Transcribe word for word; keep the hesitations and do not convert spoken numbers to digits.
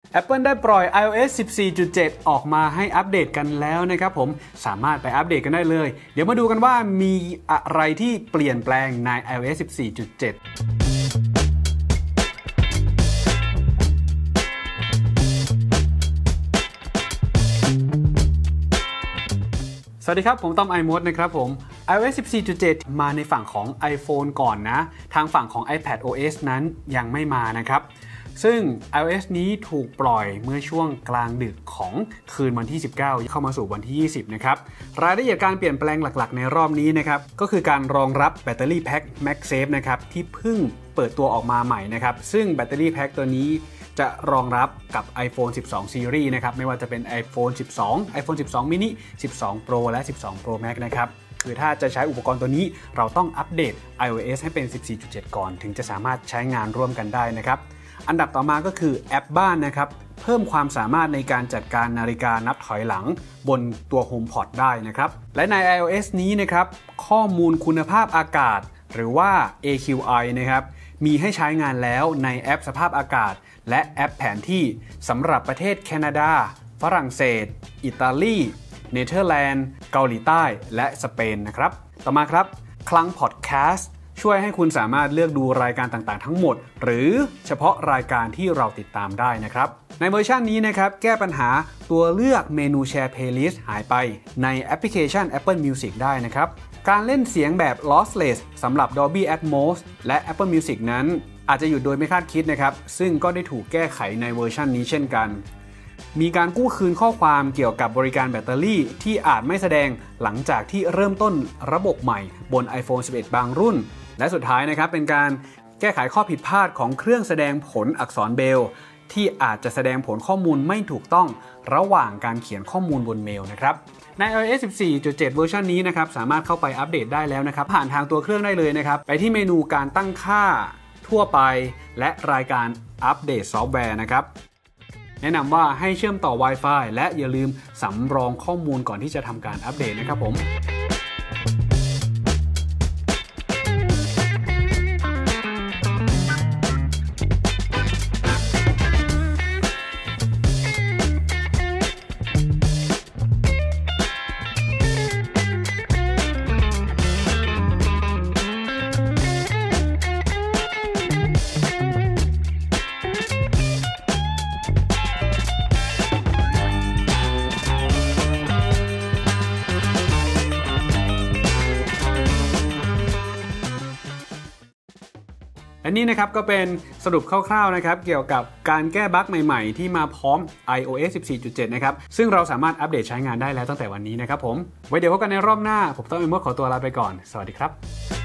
Apple ได้ปล่อย ไอ โอ เอส สิบสี่จุดเจ็ด ออกมาให้อัปเดตกันแล้วนะครับผมสามารถไปอัปเดตกันได้เลยเดี๋ยวมาดูกันว่ามีอะไรที่เปลี่ยนแปลงใน ไอ โอ เอส สิบสี่จุดเจ็ดสวัสดีครับผมต้อม iMode นะครับผม ไอ โอ เอส สิบสี่จุดเจ็ด มาในฝั่งของ iPhone ก่อนนะทางฝั่งของ iPadOS นั้นยังไม่มานะครับซึ่ง ไอ โอ เอส นี้ถูกปล่อยเมื่อช่วงกลางดึกของคืนวันที่สิบเก้าเข้ามาสู่วันที่ยี่สิบนะครับรายละเอียดการเปลี่ยนแปลงหลักๆในรอบนี้นะครับก็คือการรองรับแบตเตอรี่แพ็ค MagSafe นะครับที่เพิ่งเปิดตัวออกมาใหม่นะครับซึ่งแบตเตอรี่แพ็คตัวนี้จะรองรับกับ iPhone สิบสอง Series นะครับไม่ว่าจะเป็น iPhone สิบสอง iPhone สิบสอง mini สิบสอง Pro และสิบสอง Pro Max นะครับคือถ้าจะใช้อุปกรณ์ตัวนี้เราต้องอัปเดต ไอ โอ เอส ให้เป็น สิบสี่จุดเจ็ด ก่อนถึงจะสามารถใช้งานร่วมกันได้นะครับอันดับต่อมาก็คือแอปบ้านนะครับเพิ่มความสามารถในการจัดการนาฬิกานับถอยหลังบนตัว HomePod ได้นะครับและใน ไอ โอ เอส นี้นะครับข้อมูลคุณภาพอากาศหรือว่า เอ คิว ไอ นะครับมีให้ใช้งานแล้วในแอปสภาพอากาศและแอปแผนที่สำหรับประเทศแคนาดาฝรั่งเศสอิตาลีเนเธอร์แลนด์เกาหลีใต้และสเปนนะครับต่อมาครับคลังพอดแคสต์ช่วยให้คุณสามารถเลือกดูรายการต่างๆทั้งหมดหรือเฉพาะรายการที่เราติดตามได้นะครับในเวอร์ชันนี้นะครับแก้ปัญหาตัวเลือกเมนูแชร์เพลย์ลิสต์หายไปในแอปพลิเคชัน Apple Music ได้นะครับการเล่นเสียงแบบ lossless สำหรับ Dolby Atmos และ Apple Music นั้นอาจจะหยุดโดยไม่คาดคิดนะครับซึ่งก็ได้ถูกแก้ไขในเวอร์ชันนี้เช่นกันมีการกู้คืนข้อความเกี่ยวกับบริการแบตเตอรี่ที่อาจไม่แสดงหลังจากที่เริ่มต้นระบบใหม่บน iPhone สิบเอ็ด บางรุ่นและสุดท้ายนะครับเป็นการแก้ไขข้อผิดพลาดของเครื่องแสดงผลอักษรเบรลล์ที่อาจจะแสดงผลข้อมูลไม่ถูกต้องระหว่างการเขียนข้อมูลบนเมลนะครับใน ไอ โอ เอส สิบสี่จุดเจ็ด เวอร์ชันนี้นะครับสามารถเข้าไปอัปเดตได้แล้วนะครับผ่านทางตัวเครื่องได้เลยนะครับไปที่เมนูการตั้งค่าทั่วไปและรายการอัปเดตซอฟต์แวร์นะครับแนะนำว่าให้เชื่อมต่อ Wi-Fi และอย่าลืมสำรองข้อมูลก่อนที่จะทำการอัปเดตนะครับผมอันนี้นะครับก็เป็นสรุปคร่าวๆนะครับเกี่ยวกับการแก้บั๊กใหม่ๆที่มาพร้อม ไอ โอ เอส สิบสี่จุดเจ็ด นะครับซึ่งเราสามารถอัปเดตใช้งานได้แล้วตั้งแต่วันนี้นะครับผมไว้เดี๋ยวพบกันในรอบหน้าผมต้องiModeขอตัวลาไปก่อนสวัสดีครับ